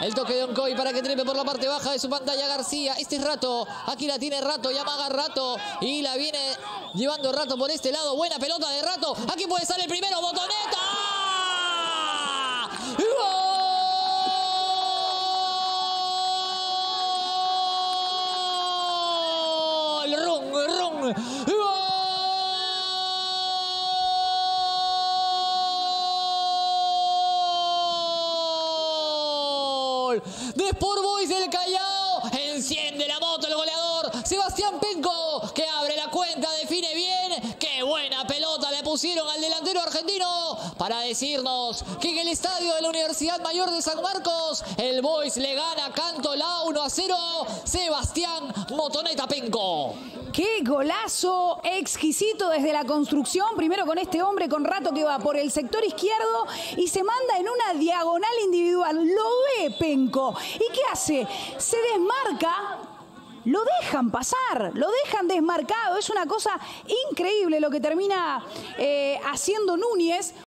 El toque de Oncoy para que trepe por la parte baja de su pantalla García. Este es Rato. Aquí la tiene Rato. Y amaga Rato. Y la viene llevando Rato por este lado. Buena pelota de Rato. Aquí puede salir el primero. Botoneta. ¡Gol! ¡Run! De Sport Boys del Callao, enciende la moto el goleador Sebastián Penco, que abre la cuenta, define bien. Qué buena pelota le pusieron al delantero argentino para decirnos que en el estadio de la Universidad Mayor de San Marcos el Boys le gana Cantolao 1-0. Sebastián Motoneta Penco. ¡Qué golazo exquisito desde la construcción! Primero con este hombre con Rato que va por el sector izquierdo y se manda en una diagonal individual. Lo ve Penco. ¿Y qué hace? Se desmarca. Lo dejan pasar, lo dejan desmarcado. Es una cosa increíble lo que termina haciendo Núñez.